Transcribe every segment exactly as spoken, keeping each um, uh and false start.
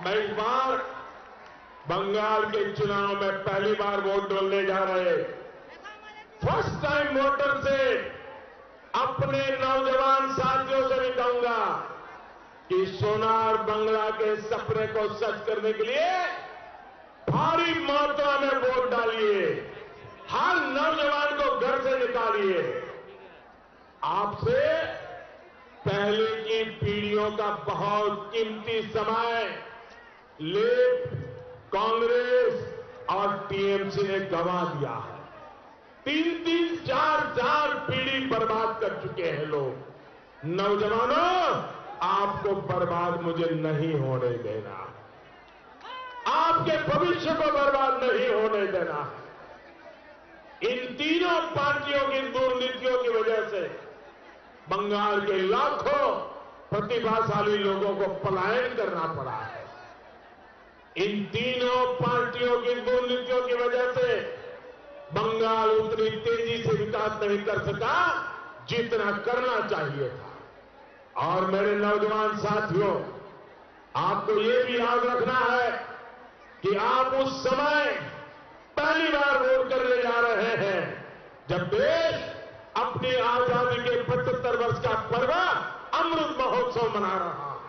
मैं इस बार बंगाल के चुनाव में पहली बार वोट डालने जा रहे फर्स्ट टाइम वोटर से अपने नौजवान साथियों से भी कहूंगा कि सोनार बंगला के सपने को सच करने के लिए भारी मात्रा में वोट डालिए, हर नौजवान को घर से निकालिए। आपसे पहले की पीढ़ियों का बहुत कीमती समय लेफ्ट, कांग्रेस और टीएमसी ने गंवा दिया है। तीन तीन चार चार पीढ़ी बर्बाद कर चुके हैं लोग। नौजवानों, आपको बर्बाद मुझे नहीं होने देना, आपके भविष्य को बर्बाद नहीं होने देना। इन तीनों पार्टियों की दुर्नीतियों की वजह से बंगाल के लाखों प्रतिभाशाली लोगों को पलायन करना पड़ा है। इन तीनों पार्टियों की दुर्नीतियों की वजह से बंगाल उतनी तेजी से विकास नहीं कर सका जितना करना चाहिए था। और मेरे नौजवान साथियों, आपको ये भी याद रखना है कि आप उस समय पहली बार वोट करने जा रहे हैं जब देश अपनी आजादी के पचहत्तर वर्ष का पर्व अमृत महोत्सव मना रहा है।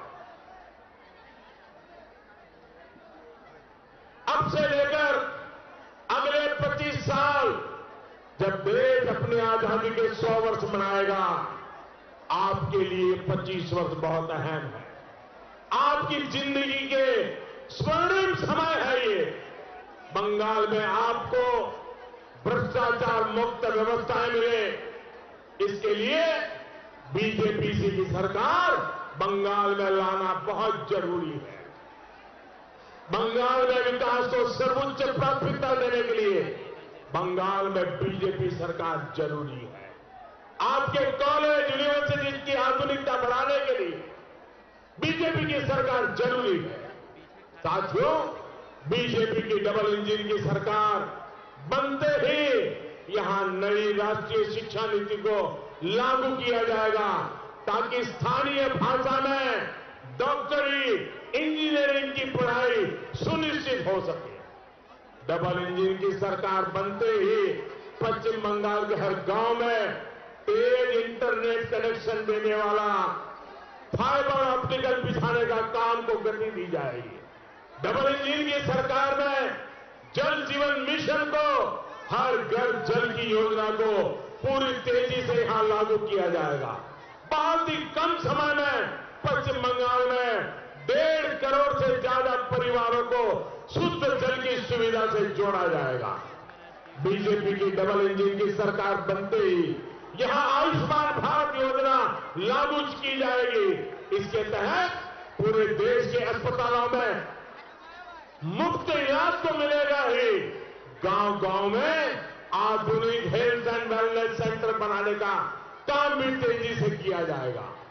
अब से लेकर अगले पच्चीस साल जब देश अपनी आजादी के सौ वर्ष मनाएगा, आपके लिए पच्चीस वर्ष बहुत अहम है। आपकी जिंदगी के स्वर्णिम समय है ये। बंगाल में आपको भ्रष्टाचार मुक्त व्यवस्थाएं मिले, इसके लिए बीजेपी की सरकार बंगाल में लाना बहुत जरूरी है। बंगाल में विकास को सर्वोच्च प्राथमिकता देने के लिए बंगाल में बीजेपी सरकार जरूरी है। आपके कॉलेज यूनिवर्सिटी की आधुनिकता बढ़ाने के लिए बीजेपी की सरकार जरूरी है। साथियों, बीजेपी की डबल इंजन की सरकार बनते ही यहां नई राष्ट्रीय शिक्षा नीति को लागू किया जाएगा ताकि स्थानीय भाषा में डॉक्टरी, इंजीनियरिंग की पढ़ाई सुनिश्चित हो सके। डबल इंजन की सरकार बनते ही पश्चिम बंगाल के हर गांव में तेज इंटरनेट कनेक्शन देने वाला फाइबर ऑप्टिकल बिछाने का काम को गति दी जाएगी। डबल इंजन की सरकार में जल जीवन मिशन को, हर घर जल की योजना को पूरी तेजी से यहां लागू किया जाएगा। बहुत ही कम समय में पश्चिम बंगाल में डेढ़ करोड़ से ज्यादा परिवारों को शुद्ध जल की सुविधा से जोड़ा जाएगा। बीजेपी की डबल इंजन की सरकार बनते ही यहां आयुष्मान भारत योजना लागू की जाएगी। इसके तहत पूरे देश के अस्पतालों में मुफ्त इलाज तो मिलेगा ही, गांव गांव में आधुनिक हेल्थ एंड वेलनेस सेंटर बनाने का काम भी तेजी से किया जाएगा।